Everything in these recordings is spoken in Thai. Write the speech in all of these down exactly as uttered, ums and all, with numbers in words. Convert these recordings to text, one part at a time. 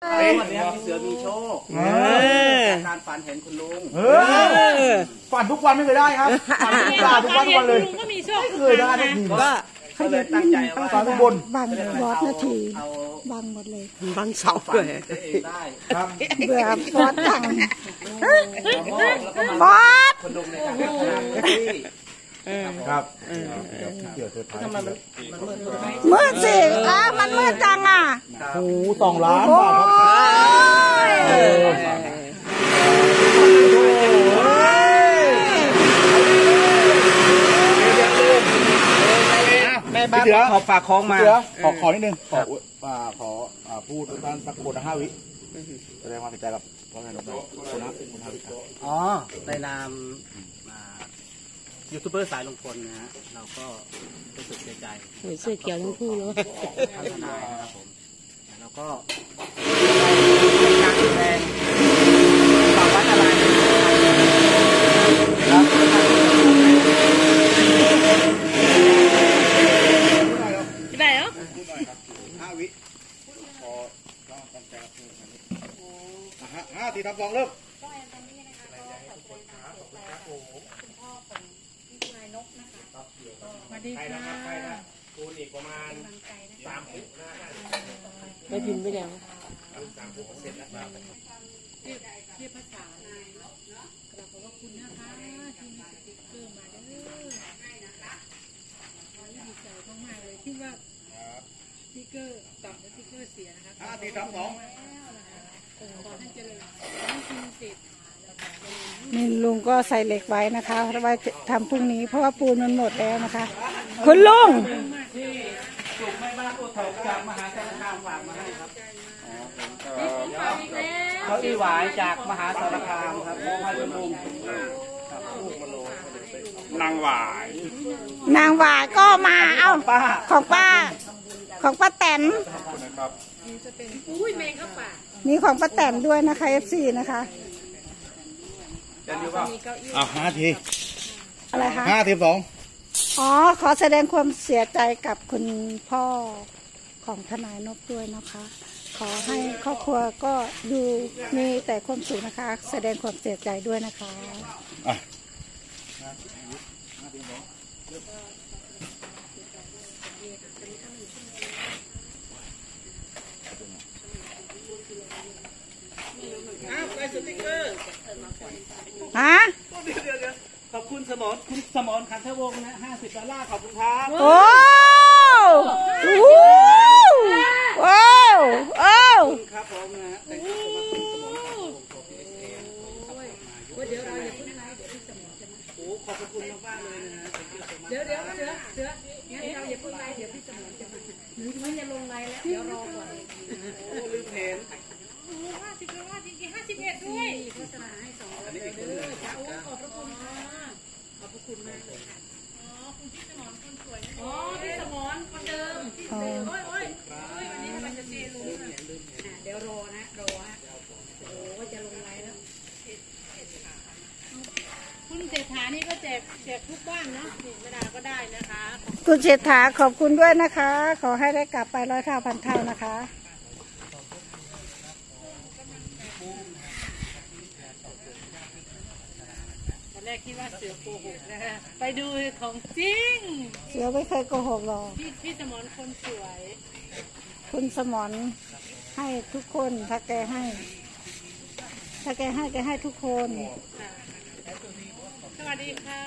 วันนี้พี่เสือมีโชคการฝันเห็นคุณลุงฝันทุกวันไม่เคยได้ครับฝันทุกวันทุกวันวันเลยก็มีโชคไม่เคยได้นะก็เขาเลยตั้งใจว่าฝันบนบางบอสนาทีบางหมดเลยบางเสาเลยได้เบื่อบอสจังบอสคนลุงในการทำที่ครับมืดสิอ้ามันมืดจังอ่ะโอ้สองล้านบาทแม่บ้านขอฝากของมาขอขอนิดนึงขอขอพูดด้านสักคนห้าวิแสดงความเสียใจกับพ่อแม่น้องคนนะคนห้าวิอ๋อในนามยูทูบเบอร์สายลงพลนะฮะเราก็รู้สึกเสียใจเสื้อเขียวทั้งคู่เลยท่านทนายนะครับผมแล้วก็การแสดงฝากไว้อะไรครับได้เหรอห้าวิพอต้องตั้งใจรับห้าทีทำสองเริ่มสวัสดีค่ะคูณอีกประมาณสามสิบนะได้พิมพ์ไปแล้วสามสิบเปอร์เซ็นต์แล้วครับเรียบเรียบภาษากราบขอบคุณนะคะที่มีสติ๊กเกอร์มาเด้อดีใจมากๆเลยคิดว่าสติ๊กเกอร์ต่ำและสติ๊กเกอร์เสียนะคะห้าทีทำสองขอท่านเจริญท่านคุณเศรษฐนี่ลุงก็ใส่เหล็กไว้นะคะเพราะว่าทำพรุ่งนี้เพราะว่าปูนมันหมดแล้วนะคะคุณลุงที่จุกไม่บ้านอุทกจากมหาสารคามฝากมาให้ครับเขาอีหวายจากมหาสารคามครับมองให้คุณลุงนางหวายนางหวายก็มาเอ้าของป้าของป้าแตนมีของป้าแตนด้วยนะคะเอฟซีนะคะอ่าห้าทีอะไรคะห้าทีสองอ๋อขอแสดงความเสียใจกับคุณพ่อของทนายนพด้วยนะคะขอให้ครอบครัวก็ดูมีแต่ความสุขนะคะแสดงความเสียใจด้วยนะคะอ้าวไปสติ๊กเกอร์ฮะขอบคุณสมรคุณสมรคันทวงศ์นะห้าสิบดอลลาร์ขอบคุณครับโอ้โหโอ้โอ้ครับผมนะแต่งตัวมาคุณสมรคันทวงศ์ของพีเอสเอเดี๋ยวเราอย่าเพิ่งไลฟ์เดี๋ยวพี่สมรจะมาโอ้ขอบคุณมากๆเลยนะเดี๋ยวเดี๋ยวเสือเสืองั้นเราอย่าเพิ่งไลฟ์เดี๋ยวพี่สมรจะมาหรือไม่จะลงไลฟ์แล้วเดี๋ยวรอก่อนโอ้ลืมเพนห้าสิบห้าสิบห้าสิบเอ็ดด้วยโฆษณาให้สองร้อยเลยเด้อจ้าโอ้ขอบพระคุณค่ะขอบพระคุณมากเลยค่ะอ๋อคุณพี่สมรคนสวยอ๋อพี่สมรคนเดิมโอ้ยโอ้ยโอ้ยวันนี้มันจะเซลุงนะเดี๋ยวรอนะรอฮะโอ้จะลงไลน์แล้วคุณเศรษฐานี่ก็แจกแจกทุกบ้านเนาะเวลาก็ได้นะคะคุณเศรษฐาขอบคุณด้วยนะคะขอให้ได้กลับไปร้อยเท่าพันเท่านะคะแรกคิดว่าเสือโกหกนะฮะไปดูของจริงเสือไม่เคยโกหกหรอกพี่พี่สมรคนสวยคุณสมรให้ทุกคนถ้าแกให้ถ้าแกให้แกให้ทุกคนสวัสดีค่ะ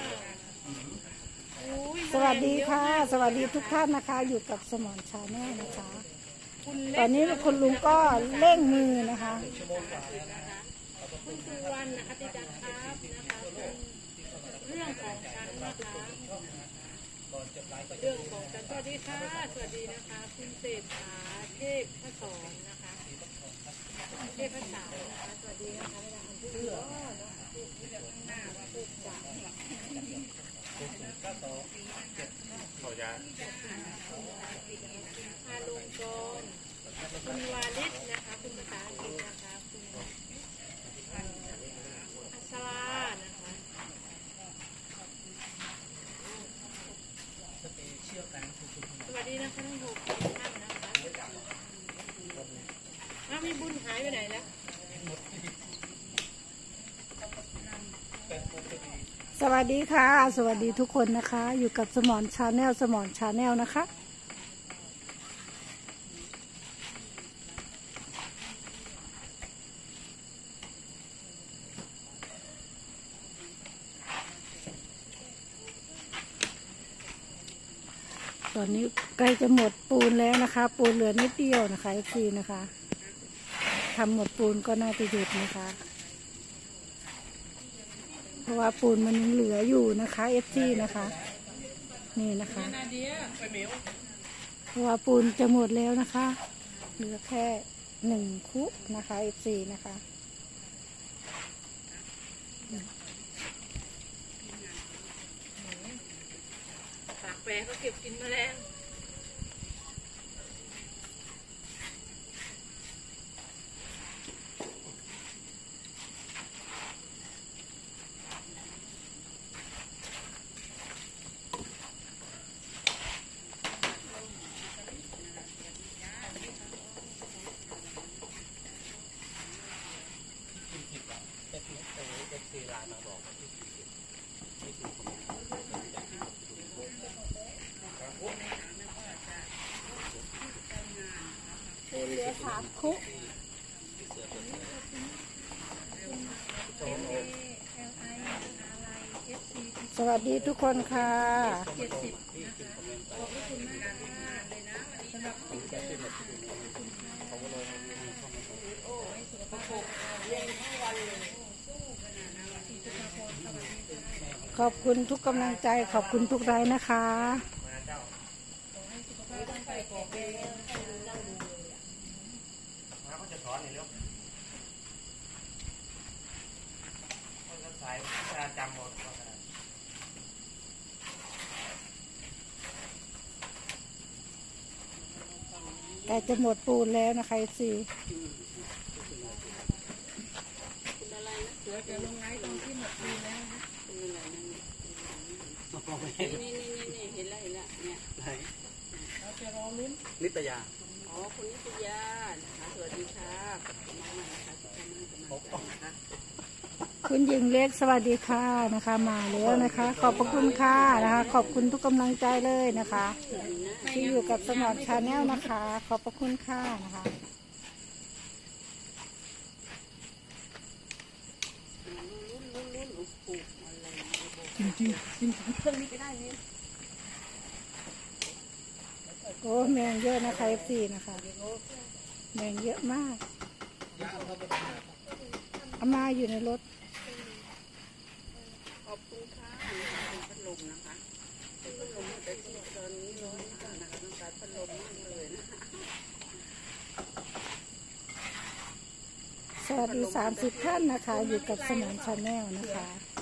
สวัสดีค่ะสวัสดีทุกท่านนะคะอยู่กับสมรชาแนลนะคะตอนนี้คุณลุงก็เร่งมือนะคะคุณสุวรรณอติจักรครับนะคะเรื่องของกันนะคะเรื่องของกันสวัสดีค่ะสวัสดีนะคะคุณเศรษฐาเทพพระสอนนะคะเทพพระสอนนะคะสวัสดีนะคะเวลาคนพูดก็เนาะข้างหน้าพูดจากขออนุญาตอาลงกรคุณวาลิศนะคะคุณภาษาอังกฤษนะคะคุณอัศรานะคะสวัสดีนะคะทั้งหกท่านนะคะพี่บุญหายไปไหนแล้วสวัสดีค่ะ สวัสดีทุกคนนะคะ อยู่กับสมอนชาแนลสมอนชาแนลนะคะตอนนี้ใกล้จะหมดปูนแล้วนะคะ ปูนเหลือนิดเดียวนะคะอีกทีนะคะทำหมดปูนก็น่าจะหยุดนะคะเพราะว่าปูนมันยังเหลืออยู่นะคะเอฟซีนะคะนี่นะคะเพราะว่าปูนจะหมดแล้วนะคะเหลือแค่หนึ่งคุนะคะเอฟซีนะคะปากแปรก็เก็บกินแมลงเหลือสามคุสวัสดีทุกคนค่ะขอบคุณทุกกำลังใจขอบคุณทุกไลน์นะคะแต่จะหมดปูนแล้วนะคะสินี่นี่นี่นี่เห็นแล้วเห็นแล้วเนี่ยไหนเราจะรอลุ้นนิตยาอ๋อคุณนิตยานะคะสวัสดีค่ะขอบคุณมากนะคะที่ทำให้กำลังใจนะคะคุณหญิงเล็กสวัสดีค่ะนะคะมาแล้วนะคะ ขอบพระคุณค่ะนะคะขอบคุณทุกกำลังใจเลยนะคะ ที่อยู่กับสมอนชาแนลนะคะ ขอบพระคุณค่ะนะคะโอ้แมงเยอะนะคะเอฟซีนะคะแมงเยอะมากเอามาอยู่ในรถขอบคุณค่ะเป็นพัดลมนะคะเป็นพัดลมแต่ที่ตอนนี้ร้อนมากนะคะต้องการพัดลมมากเลยนะคะสวัสดีสามสิบท่านนะคะ อยู่กับสมอนชาแนลนะคะ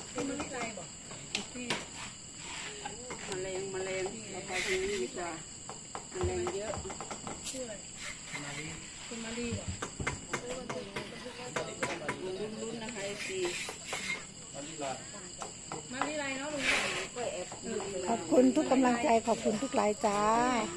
แมลงแมลงเราไปทางนี้ดีกว่าแมลงเยอะคุณมาลีลุ้นๆนะคะไอซีมาลีไรเนาะลุงก็แอบขอบคุณทุกกำลังใจขอบคุณทุกไลน์จ้า